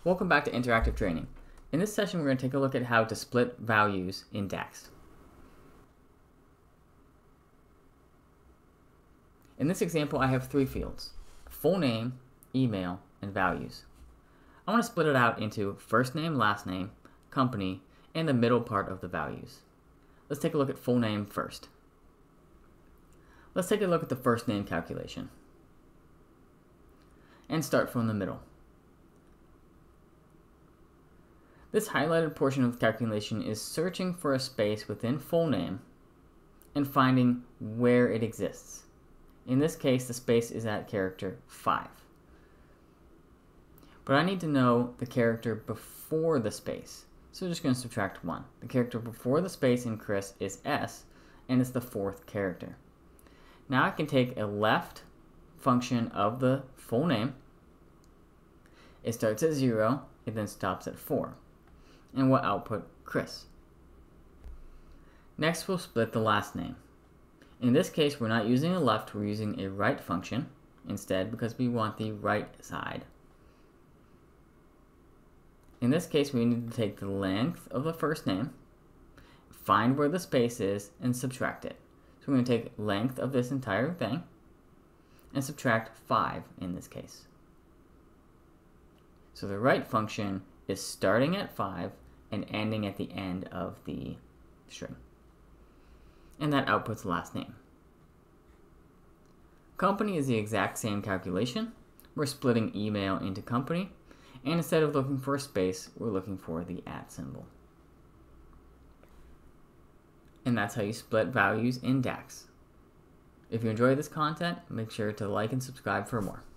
Welcome back to Interactive Training. In this session, we're going to take a look at how to split values in DAX. In this example, I have three fields: full name, email, and values. I want to split it out into first name, last name, company, and the middle part of the values. Let's take a look at full name first. Let's take a look at the first name calculation and start from the middle. This highlighted portion of the calculation is searching for a space within full name and finding where it exists. In this case, the space is at character 5. But I need to know the character before the space, so I'm just going to subtract 1. The character before the space in Chris is S, and it's the 4th character. Now I can take a left function of the full name. It starts at 0, it then stops at 4. And we'll output Chris. Next, we'll split the last name. In this case, we're not using a left, we're using a right function instead because we want the right side. In this case, we need to take the length of the first name, find where the space is, and subtract it. So we're going to take length of this entire thing and subtract 5 in this case. So the right function is starting at 5 and ending at the end of the string. And that outputs the last name. Company is the exact same calculation. We're splitting email into company, and instead of looking for a space, we're looking for the @ symbol. And that's how you split values in DAX. If you enjoy this content, make sure to like and subscribe for more.